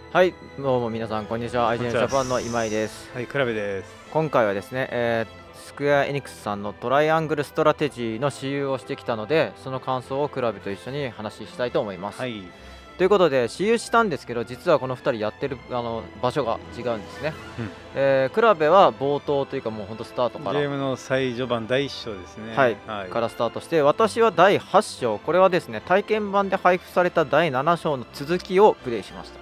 はい、どうも皆さん、こんにちは。アイジェンジこんにちは。 ャパンの今井です。 はい、クラベです。 今回はですね、スクエアエニックスさんのトライアングルストラテジーの私有をしてきたので、その感想をクラベと一緒に話したいと思います。 はい。 ということで、私有したんですけど、実はこの2人やってる場所が違うんですね。クラベは冒頭というか、もう本当スタートから。 ゲームの最序盤第1章ですね。 はい、からスタートして、私は第8章、これはですね、体験版で配布された第7章の続きをプレイしました。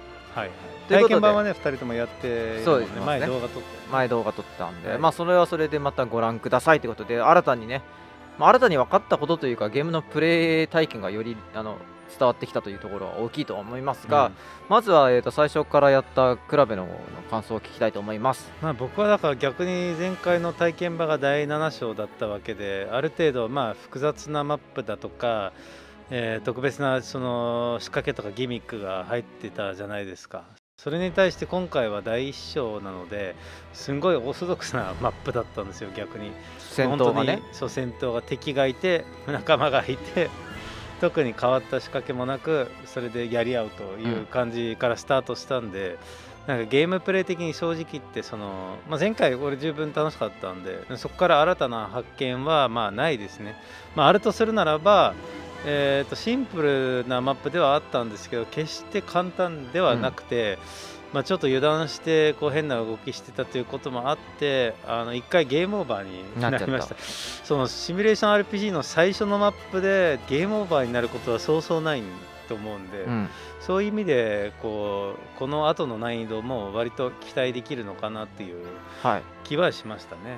はい。体験版はね、2人ともやってそうですね、 前動画撮って、 前動画撮ったんで、まあそれはそれでまたご覧くださいということで、新たにね、新たに分かったことというか、ゲームのプレイ体験がより伝わってきたというところは大きいと思いますが、まずは最初からやったクラベの感想を聞きたいと思います。 僕はだから逆に前回の体験版が第7章だったわけで、ある程度複雑なマップだとか、特別なその仕掛けとかギミックが入ってたじゃないですか。それに対して今回は第1章なのですんごいオーソドックスなマップだったんですよ。逆に戦闘がね、 そう、戦闘が敵がいて仲間がいて特に変わった仕掛けもなくそれでやり合うという感じからスタートしたんで、なんかゲームプレイ的に正直言って前回俺十分楽しかったんで、そこから新たな発見はないですね。あるとするならばシンプルなマップではあったんですけど、決して簡単ではなくて、ちょっと油断して変な動きしてたということもあって、1回ゲームオーバーになりました。そのシミュレーション RPG の最初のマップでゲームオーバーになることはそうそうないと思うんで、そういう意味でこの後の難易度も割と期待できるのかなっていう気はしましたね。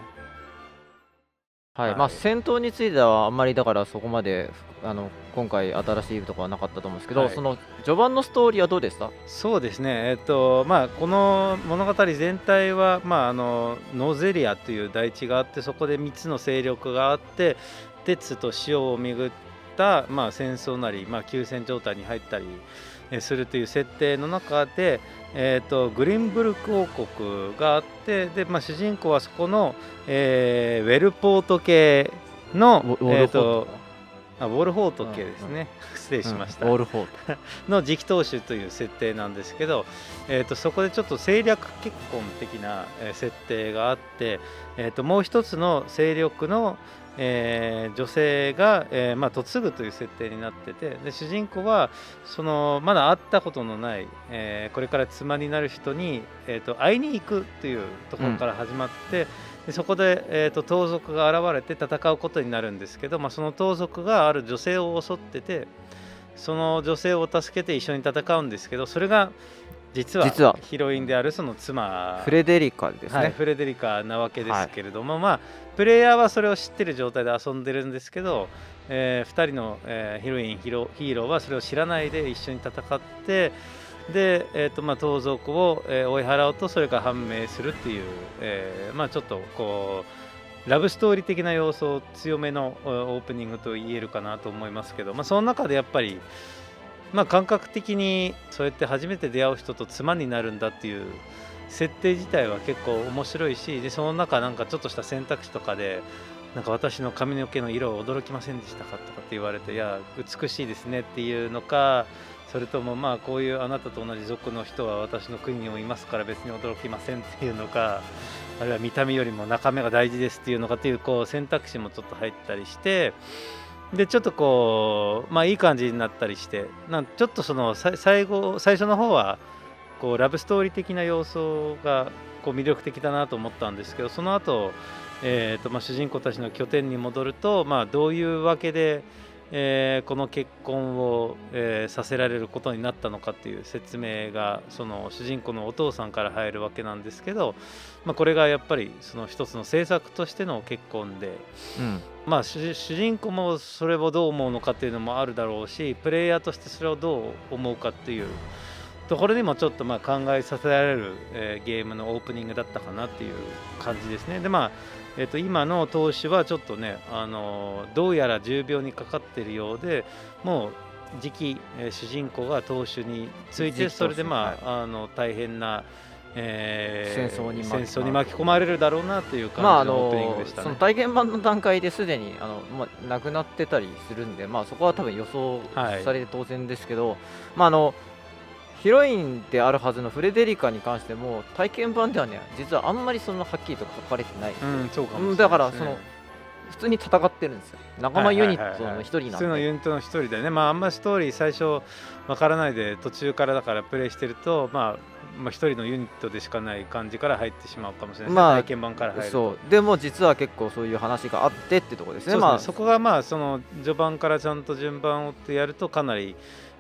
戦闘についてはあんまりだからそこまで今回新しいところはなかったと思うんですけど、その序盤のストーリーはどうでした？ そうですね、この物語全体は、ノーゼリアという大地があって、そこで3つの勢力があって、鉄と塩をめぐった、戦争なり、休戦状態に入ったりするという設定の中で、グリンブルク王国があって、で、主人公はそこの、ウェルポート系のウォルフォート系ですね、失礼しました、 ウォルフォートの次期当主という設定なんですけど、そこでちょっと政略結婚的な設定があって、もう一つの勢力の女性が嫁ぐという設定になってて、で主人公はまだ会ったことのない、これから妻になる人に、会いに行くというところから始まって、でそこで、盗賊が現れて戦うことになるんですけど、その盗賊がある女性を襲ってて、その女性を助けて一緒に戦うんですけど、それが実はヒロインであるその妻フレデリカですね。 フレデリカなわけですけれども、プレイヤーはそれを知ってる状態で遊んでるんですけど、2人の、ヒロインヒーローはそれを知らないで一緒に戦って、で、盗賊を、追い払うとそれが判明するっていう、ちょっとラブストーリー的な要素強めのオープニングと言えるかなと思いますけど、その中でやっぱり感覚的にそうやって初めて出会う人と妻になるんだっていう設定自体は結構面白いし、でその中なんかちょっとした選択肢とかでなんか私の髪の毛の色を驚きませんでしたかとかって言われて、いや美しいですねっていうのか、それともこういうあなたと同じ族の人は私の国にもいますから別に驚きませんっていうのか、あるいは見た目よりも中身が大事ですっていうのかっていう選択肢もちょっと入ったりして、でちょっといい感じになったりして、ちょっと最初の方はラブストーリー的な要素が魅力的だなと思ったんですけど、その後、主人公たちの拠点に戻ると、どういうわけで、この結婚を、させられることになったのかっていう説明がその主人公のお父さんから入るわけなんですけど、これがやっぱりその一つの政策としての結婚で、主人公もそれをどう思うのかっていうのもあるだろうし、プレイヤーとしてそれをどう思うかっていうところにもちょっと考えさせられる、ゲームのオープニングだったかなっていう感じですね。で今の投手はちょっとね、どうやら重病にかかっているようで、もう次期、主人公が投手について、それで大変な、戦争に巻き込まれるだろうなという感じのオープニングでしたね。 その体験版の段階ですでに亡くなってたりするんで、そこは多分予想されて当然ですけど、 ヒロインであるはずのフレデリカに関しても体験版ではね実はあんまりそのはっきりと書かれてない、 そうかもしれないですね。 だからその普通に戦ってるんですよ、仲間ユニットの一人なんで、 普通のユニットの一人でね、あんまりストーリー最初わからないで途中からだからプレイしてると、一人のユニットでしかない感じから入ってしまうかもしれないですね、体験版から入ると。 そうでも実は結構そういう話があってってところですね。 そこがその序盤からちゃんと順番を追ってやるとかなり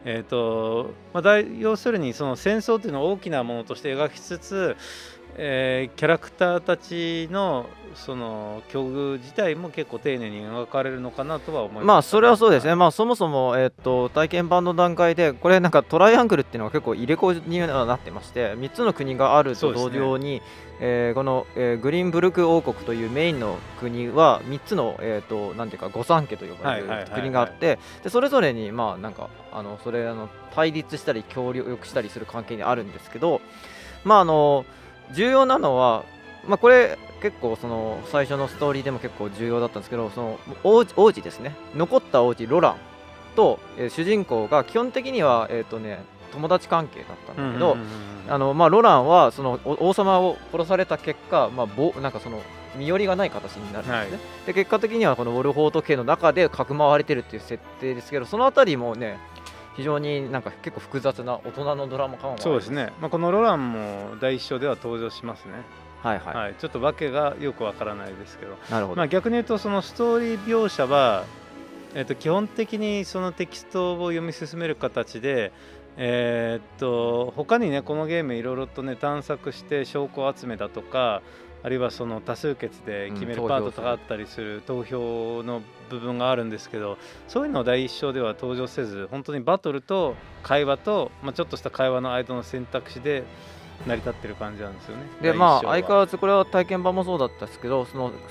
要するにその戦争というのを大きなものとして描きつつ、キャラクターたちのその境遇自体も結構丁寧に描かれるのかなとは思います。 それはそうですね。そもそも、体験版の段階でこれなんかトライアングルっていうのが結構入れ子にはなってまして、3つの国があると同様に、この、グリーンブルク王国というメインの国は3つの、なんていうか御三家と呼ばれる国があって、でそれぞれになんかそれ対立したり協力したりする関係にあるんですけど、重要なのは、これ結構その最初のストーリーでも結構重要だったんですけど、その王子ですね、残った王子ロランと、主人公が基本的には、友達関係だったんだけど、ロランはその王様を殺された結果、なんかその身寄りがない形になるんですね、で結果的にはこのウォルホート家の中でかくまわれてるっていう設定ですけど、そのあたりもね非常になんか結構複雑な大人のドラマ感はあります。 そうですね、このロランも第一章では登場しますね。ちょっと訳がよくわからないですけど、 なるほど。 逆に言うとそのストーリー描写は、基本的にそのテキストを読み進める形で、他にねこのゲームいろいろとね探索して証拠集めだとか、あるいはその多数決で決めるパートとかあったりする投票の部分があるんですけど、そういうのを第一章では登場せず、本当にバトルと会話と、ちょっとした会話の間の選択肢で成り立ってる感じなんですよね。 で相変わらずこれは体験版もそうだったんですけど、その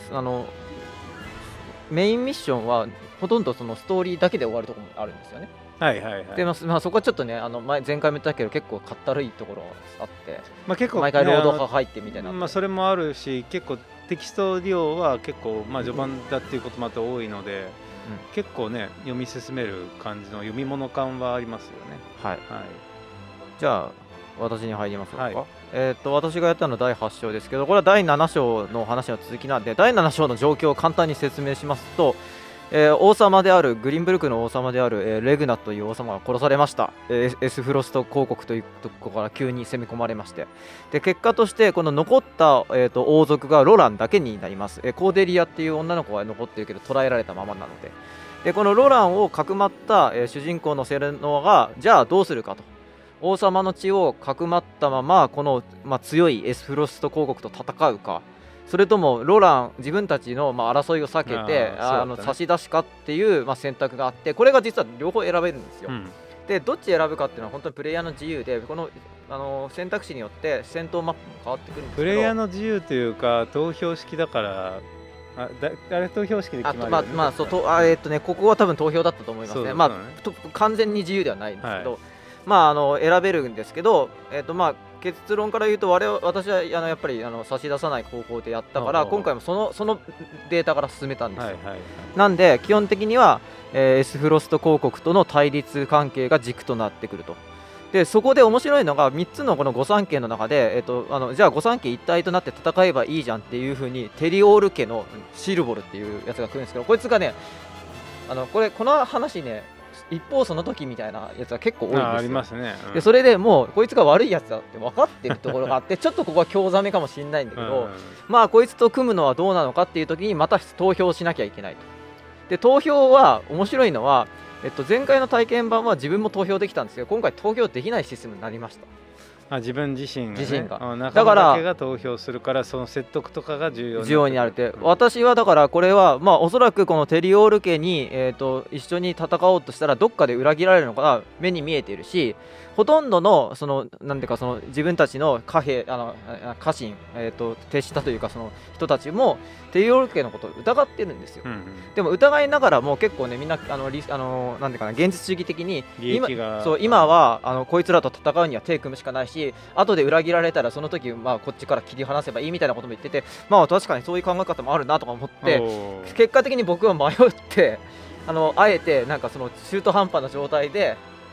メインミッションはほとんどそのストーリーだけで終わるところもあるんですよね。でそこはちょっとね前回も言ったけど結構かったるいところがあって、 結構毎回ロードが入ってみたいな、 それもあるし、結構テキスト利用は結構序盤だっていうこともあって多いので、結構ね読み進める感じの読み物感はありますよね。 じゃあ私に入りますか。私がやったのは第8章ですけど、これは第7章の話の続きなんで、第7章の状況を簡単に説明しますと、王様であるグリーンブルクの王様である、レグナという王様が殺されました。エスフロスト公国というところから急に攻め込まれまして、で結果としてこの残った、王族がロランだけになります。コーデリアっていう女の子が残っているけど捕らえられたままなので、でこのロランをかくまった、主人公のセレノアがじゃあどうするかと。王様の血をかくまったままこの、強いエスフロスト公国と戦うか、それともロラン自分たちの、争いを避けて差し出しかっていう、選択があって、これが実は両方選べるんですよ。でどっち選ぶかっていうのは本当にプレイヤーの自由で、この選択肢によって戦闘マップも変わってくるんですけど、 プレイヤーの自由というか投票式だから、あれ投票式で決まるよね。 ここは多分投票だったと思いますね。完全に自由ではないんですけど、選べるんですけど、結論から言うと私はやっぱり差し出さない方法でやったから、今回もそのデータから進めたんですよ。なんで基本的には、エスフロスト公国との対立関係が軸となってくると。でそこで面白いのが3つのこの御三家の中で、じゃあ御三家一体となって戦えばいいじゃんっていう風にテリオール家のシルボルっていうやつが来るんですけど、こいつがねこの話ね一方その時みたいなやつが結構多いんですよ。 ありますね。 でそれでもうこいつが悪いやつだって分かってるところがあってちょっとここは興ざめかもしれないんだけど、こいつと組むのはどうなのかっていう時にまた投票しなきゃいけないと。で投票は面白いのは、前回の体験版は自分も投票できたんですけど、今回投票できないシステムになりました。 自分自身が、ね、 だから仲間だけが投票するから、その説得とかが重要になるって、私はだからこれはおそらくこのテリオール家に、一緒に戦おうとしたらどっかで裏切られるのが目に見えているし、ほとんどのなんていうか自分たちの家臣、手下というかその人たちもテリオール家のことを疑ってるんですよ。でも疑いながらも結構ねみんななんていうかな現実主義的に今はこいつらと戦うには手組むしかないし、後で裏切られたらその時こっちから切り離せばいいみたいなことも言ってて、確かにそういう考え方もあるなとか思って、結果的に僕は迷ってあえてなんかその中途半端な状態で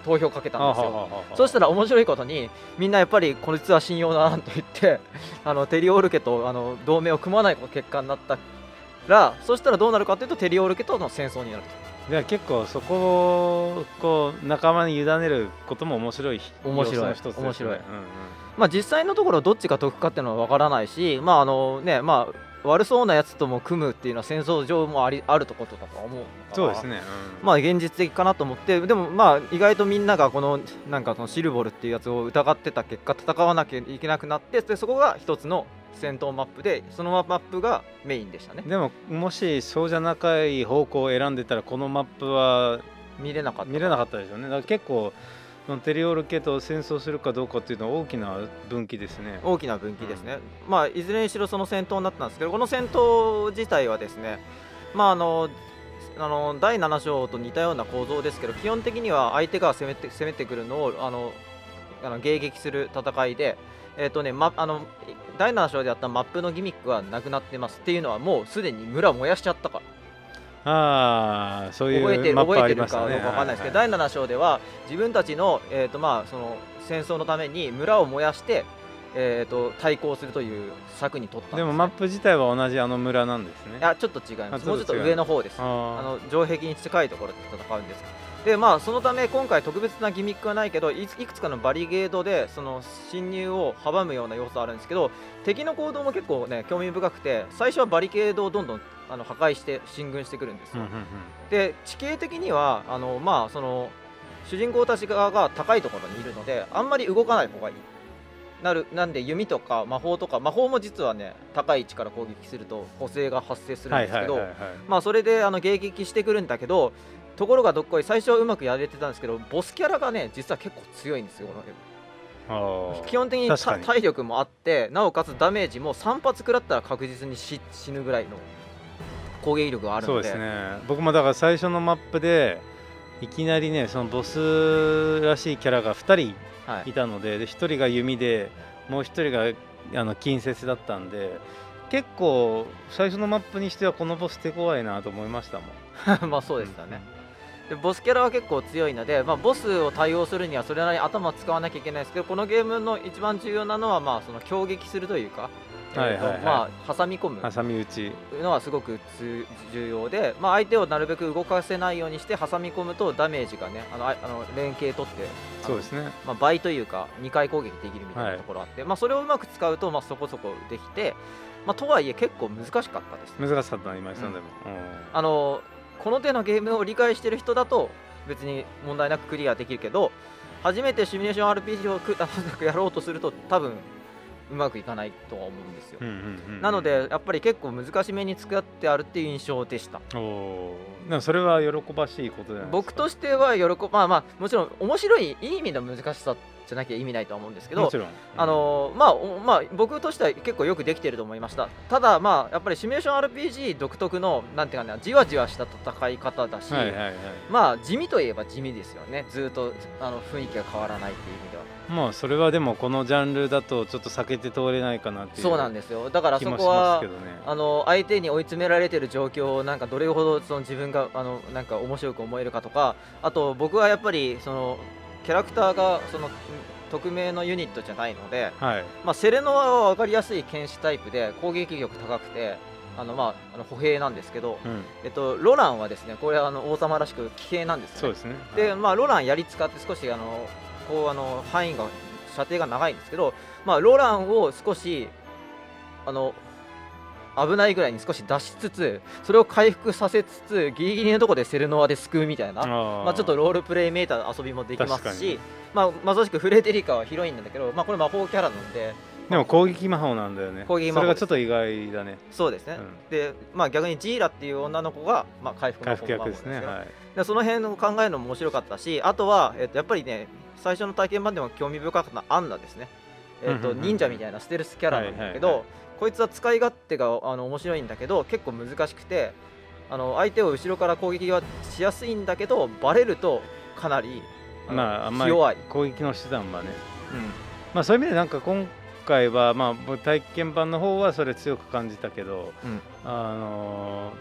投票かけたんですよ。そしたら面白いことにみんなやっぱりこいつは信用だなと言ってテリオール家と同盟を組まない結果になったら、そしたらどうなるかというとテリオール家との戦争になると。 では結構そこをこう仲間に委ねることも面白い要素の一つですね。 面白い。まあ実際のところどっちが得かっていうのは分からないし、まあね、まあ悪そうなやつとも組むっていうのは戦争上もあるとことだと思うから、 そうですね、 まあ現実的かなと思って、でもまあ意外とみんながこのなんかそのシルボルっていうやつを疑ってた結果戦わなきゃいけなくなって、でそこが一つの戦闘マップで、そのマップがメインでしたね。 でももしそうじゃなかい方向を選んでたらこのマップは見れなかったですよね。だから結構テリオール家と戦争するかどうかっていうのは大きな分岐ですね。 大きな分岐ですね。まあいずれにしろその戦闘になったんですけど、この戦闘自体はですね、まあ第7章と似たような構造ですけど、基本的には相手が攻めてくるのを迎撃する戦いで、第7章でやったマップのギミックはなくなってます。っていうのはもうすでに村を燃やしちゃったから。 そういうマップありましたね。 覚えてるかどうかわかんないですけど、第7章では自分たちの、まあ、その戦争のために村を燃やして、対抗するという策に取ったんです、ね。 でもマップ自体は同じ村なんですね。 いやちょっと違います。もうちょっと上の方です。城壁に近いところで戦うんです。でまあそのため今回特別なギミックはないけど、いくつかのバリゲードでその侵入を阻むような要素あるんですけど、敵の行動も結構ね興味深くて、最初はバリケードをどんどん破壊して進軍してくるんですよ。で地形的にはまあその主人公たち側が高いところにいるので、あんまり動かない方がいい。なんで弓とか魔法も実はね高い位置から攻撃すると補正が発生するんですけど、まあそれで迎撃してくるんだけど、ところがどっこい最初はうまくやれてたんですけど、ボスキャラがね実は結構強いんですよ。基本的に体力もあって、なおかつダメージも3発食らったら確実に死ぬぐらいの攻撃力があるので。 そうですね。僕もだから最初のマップでいきなりねそのボスらしいキャラが2人いたので、1人が弓でもう1人が近接だったんで、結構最初のマップにしてはこのボス手強いなと思いましたもん。 まあそうですよね。でボスキャラは結構強いので、まあ、ボスを対応するにはそれなりに頭を使わなきゃいけないですけど、このゲームの一番重要なのはまあその強撃するというか、まあ挟み込む挟み撃ちのはすごく重要で、まあ、相手をなるべく動かせないようにして挟み込むとダメージがね連携取ってそうですね、 まあ、倍というか2回攻撃できるみたいなところあって、まあ、それをうまく使うとまあそこそこできて、まあ、とはいえ結構難しかったです。 難しかったの今井さんでも、この手のゲームを理解してる人だと別に問題なくクリアできるけど、初めてシミュレーション RPG をやろうとすると多分うまくいかないとは思うんですよ。なのでやっぱり結構難しめに作ってあるっていう印象でした。 でもそれは喜ばしいことじゃないですか。 僕としてはまあもちろん面白いいい意味の難しさじゃなきゃ意味ないとは思うんですけど、 もちろん、 まあ僕としては結構よくできてると思いました。ただまあやっぱりシミュレーション RPG 独特のなんていうかね、じわじわした戦い方だし、まあ地味といえば地味ですよね。ずっと雰囲気が変わらないっていう意味では。 まあそれはでもこのジャンルだとちょっと避けて通れないかなっていう。 そうなんですよ。だからそこは、相手に追い詰められてる状況をなんかどれほどその自分がなんか面白く思えるかとか、あと僕はやっぱりそのキャラクターがその匿名のユニットじゃないので、まあ、セレノアは分かりやすい剣士タイプで攻撃力高くて歩兵なんですけど、ロランはですね、これは王様らしく騎兵なんですよね。 そうですね。 でまあロラン槍使って少しこう範囲が射程が長いんですけど、まあ、ロランを少し危ないぐらいに少し出しつつ、それを回復させつつギリギリのところでセレノアで救うみたいな、まあ、ちょっとロールプレイメーターの遊びもできますし、まさしくフレデリカはヒロインなんだけど、まあ、これ魔法キャラなんで。 でも攻撃魔法なんだよね。それがちょっと意外だね。 そうですね。で、まあ、逆にジーラっていう女の子が、まあ、回復魔法ですね。でその辺の考えるのも面白かったし、あとは、やっぱりね最初の体験版でも興味深かったアンナですね。忍者みたいなステルスキャラなんだけど、こいつは使い勝手が面白いんだけど結構難しくて、相手を後ろから攻撃がしやすいんだけどバレるとかなり弱い攻撃の手段はね、まあそういう意味でなんか今回はまあ体験版の方はそれ強く感じたけど、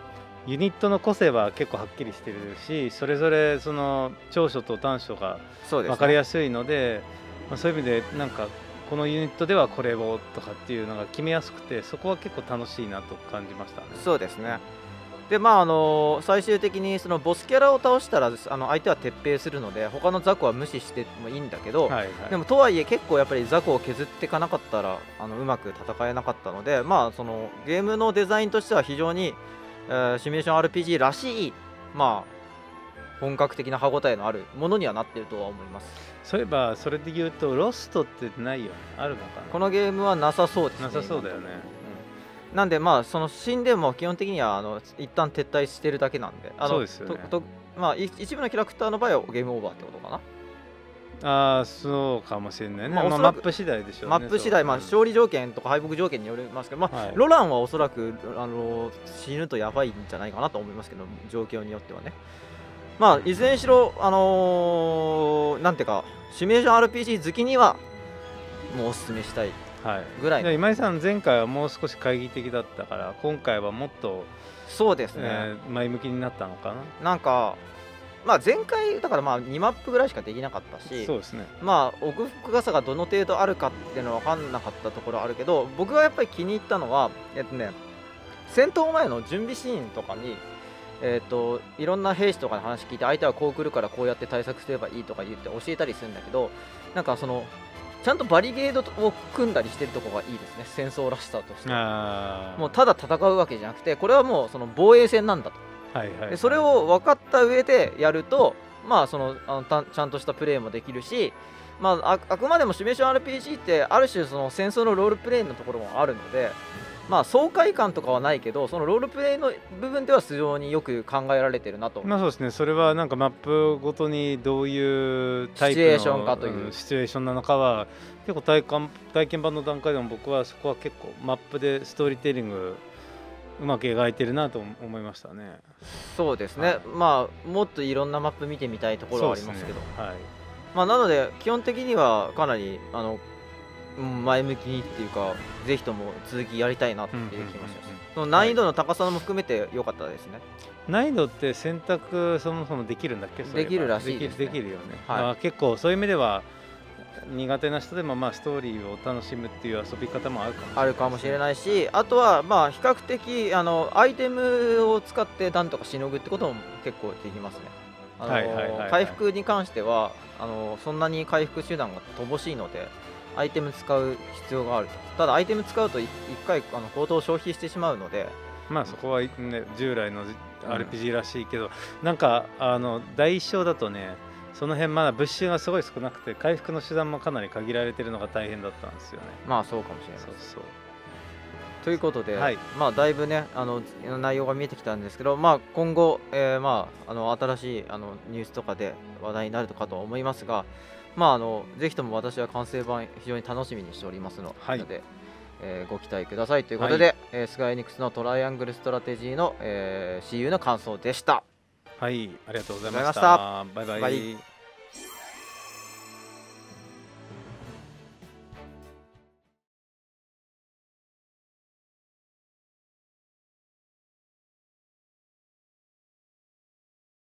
ユニットの個性は結構はっきりしてるし、それぞれその長所と短所がそうですね、 分かりやすいので、そういう意味でなんかこのユニットではこれをとかっていうのが決めやすくて、そこは結構楽しいなと感じましたね。 そうですね。で最終的にそのボスキャラを倒したら相手は撤兵するので他の雑魚は無視してもいいんだけど、 はいはい、 でもとはいえ結構やっぱり雑魚を削っていかなかったらうまく戦えなかったので、そのゲームのデザインとしては非常に、シミュレーション RPG らしい、本格的な歯応えのあるものにはなっているとは思います。 そういえばそれで言うとロストってないよね、あるのかな。 このゲームはなさそうですね。 なさそうだよね。 なんでその死んでも基本的には一旦撤退してるだけなんで、 そうですよね。 一部のキャラクターの場合はゲームオーバーってことかな。 そうかもしれないね。 マップ次第でしょうね。 マップ次第、勝利条件とか敗北条件によりますけど、ロランはおそらく死ぬとやばいんじゃないかなと思いますけど、状況によってはね。いずれにしろなんていうかシミュレーション RPG 好きにはもうおすすめしたいぐらい、 今井さん前回はもう少し懐疑的だったから今回はもっとそうですね、 前向きになったのかな。 なんか前回だから2マップぐらいしかできなかったし、 そうですね、 奥深さがどの程度あるかっていうのは分かんなかったところあるけど、僕がやっぱり気に入ったのは戦闘前の準備シーンとかにいろんな兵士とかの話聞いて、相手はこう来るからこうやって対策すればいいとか言って教えたりするんだけど、なんかちゃんとバリゲードを組んだりしてるところがいいですね、戦争らしさとして。もうただ戦うわけじゃなくて、これはもうその防衛戦なんだと。でそれを分かった上でやると、ちゃんとしたプレーもできるし、あくまでもシミュレーション RPG ってある種その戦争のロールプレイのところもあるので、爽快感とかはないけど、そのロールプレイの部分では非常によく考えられてるなと。 そうですね、それはなんかマップごとにどういうタイプのシチュエーションかというシチュエーションなのかは結構体験版の段階でも僕はそこは結構マップでストーリーテリングうまく描いてるなと思いましたね。 そうですね、もっといろんなマップ見てみたいところはありますけど、なので基本的にはかなり前向きにっていうか、ぜひとも続きやりたいなっていう気もします。その難易度の高さも含めて良かったですね。 難易度って選択そもそもできるんだっけ？ できるらしいですね。 できるよね。結構そういう意味では苦手な人でもストーリーを楽しむっていう遊び方もあるかもしれないし、 あとは比較的アイテムを使ってなんとかしのぐってことも結構できますね。回復に関してはそんなに回復手段が乏しいのでアイテム使う必要があると。ただアイテム使うと1回コードを消費してしまうので、 そこはね従来の RPG らしいけど、なんか第一章だとね、その辺まだ物資がすごい少なくて回復の手段もかなり限られてるのが大変だったんですよね。 そうかもしれない。そうということで、だいぶね内容が見えてきたんですけど、今後、新しいニュースとかで話題になるかと思いますが、ぜひとも私は完成版非常に楽しみにしておりますので、ご期待くださいということで、スカイエニックスのトライアングルストラテジーの、CU の感想でした。 ありがとうございました。バイバイ。